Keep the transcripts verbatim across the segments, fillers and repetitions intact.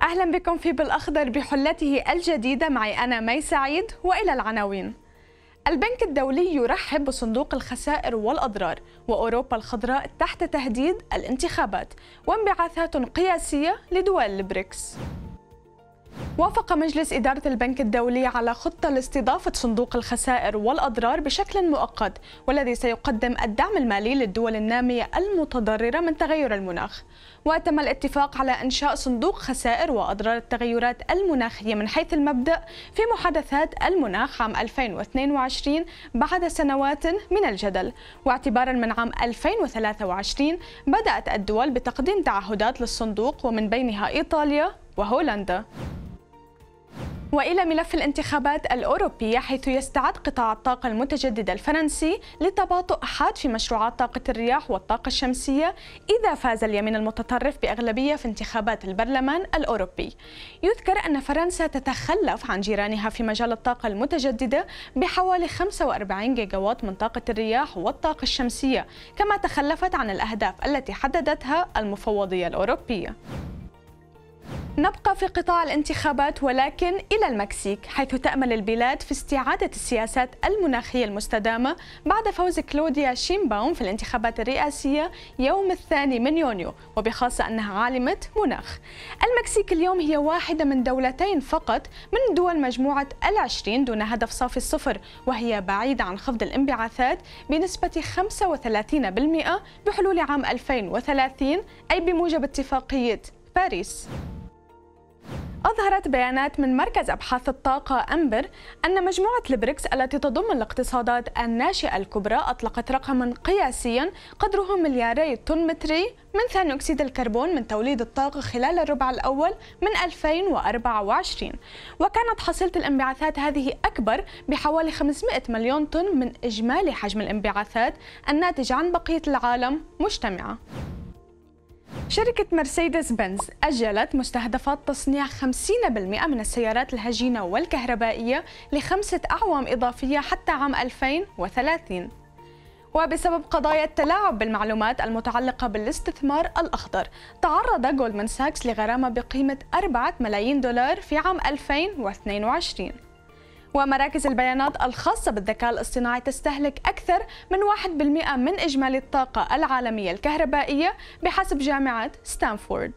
أهلا بكم في بالأخضر بحلته الجديدة، معي أنا مي سعيد. وإلى العناوين. البنك الدولي يرحب بصندوق الخسائر والأضرار، وأوروبا الخضراء تحت تهديد الانتخابات، وانبعاثات قياسية لدول البريكس. وافق مجلس إدارة البنك الدولي على خطة لاستضافة صندوق الخسائر والأضرار بشكل مؤقت، والذي سيقدم الدعم المالي للدول النامية المتضررة من تغير المناخ. وتم الاتفاق على إنشاء صندوق خسائر وأضرار التغيرات المناخية من حيث المبدأ في محادثات المناخ عام ألفين واثنين وعشرين بعد سنوات من الجدل، واعتبارا من عام ألفين وثلاثة وعشرين بدأت الدول بتقديم تعهدات للصندوق، ومن بينها إيطاليا وهولندا. وإلى ملف الانتخابات الأوروبية، حيث يستعد قطاع الطاقة المتجددة الفرنسي لتباطؤ حاد في مشروعات طاقة الرياح والطاقة الشمسية إذا فاز اليمين المتطرف بأغلبية في انتخابات البرلمان الأوروبي. يذكر أن فرنسا تتخلف عن جيرانها في مجال الطاقة المتجددة بحوالي خمسة وأربعين جيجاوات من طاقة الرياح والطاقة الشمسية، كما تخلفت عن الأهداف التي حددتها المفوضية الأوروبية. نبقى في قطاع الانتخابات ولكن إلى المكسيك، حيث تأمل البلاد في استعادة السياسات المناخية المستدامة بعد فوز كلوديا شيمباوم في الانتخابات الرئاسية يوم الثاني من يونيو، وبخاصة أنها عالمة مناخ. المكسيك اليوم هي واحدة من دولتين فقط من دول مجموعة العشرين دون هدف صافي الصفر، وهي بعيدة عن خفض الانبعاثات بنسبة خمسة وثلاثين بالمئة بحلول عام ألفين وثلاثين، أي بموجب اتفاقية باريس. أظهرت بيانات من مركز أبحاث الطاقة أمبر أن مجموعة البريكس التي تضم الاقتصادات الناشئة الكبرى أطلقت رقما قياسيا قدره ملياري طن متري من ثاني أكسيد الكربون من توليد الطاقة خلال الربع الأول من ألفين وأربعة وعشرين، وكانت حصيلة الانبعاثات هذه أكبر بحوالي خمسمئة مليون طن من إجمالي حجم الانبعاثات الناتج عن بقية العالم مجتمعة. شركة مرسيدس بنز أجلت مستهدفات تصنيع خمسين بالمئة من السيارات الهجينة والكهربائية لخمسة أعوام إضافية حتى عام ألفين وثلاثين. وبسبب قضايا التلاعب بالمعلومات المتعلقة بالاستثمار الأخضر، تعرض جولدمان ساكس لغرامة بقيمة أربعة ملايين دولار في عام ألفين واثنين وعشرين. ومراكز البيانات الخاصة بالذكاء الاصطناعي تستهلك أكثر من واحد بالمئة من إجمالي الطاقة العالمية الكهربائية بحسب جامعة ستانفورد.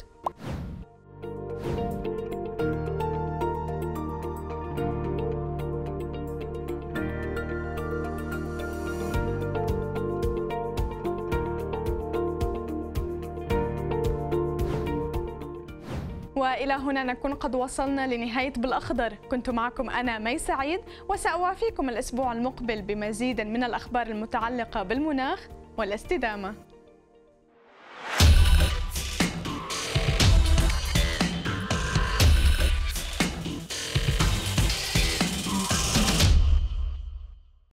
وإلى هنا نكون قد وصلنا لنهاية بالأخضر. كنت معكم أنا مي سعيد، وسأوافيكم الأسبوع المقبل بمزيد من الأخبار المتعلقة بالمناخ والاستدامة.